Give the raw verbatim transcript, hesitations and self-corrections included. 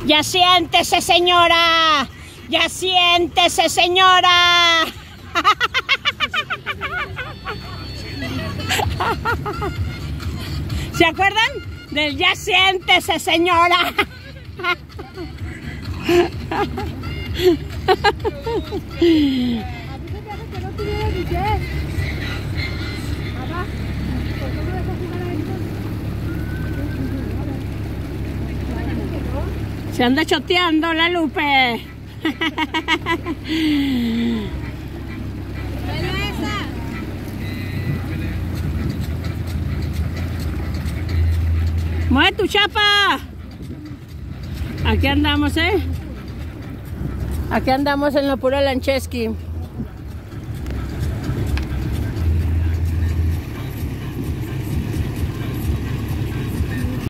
Ya siéntese, señora. Ya siéntese, señora. ¿Se acuerdan del ya siéntese, señora? Se anda choteando la Lupe. ¡Mueve tu chapa! Aquí andamos, ¿eh? Aquí andamos en lo puro Lancheski.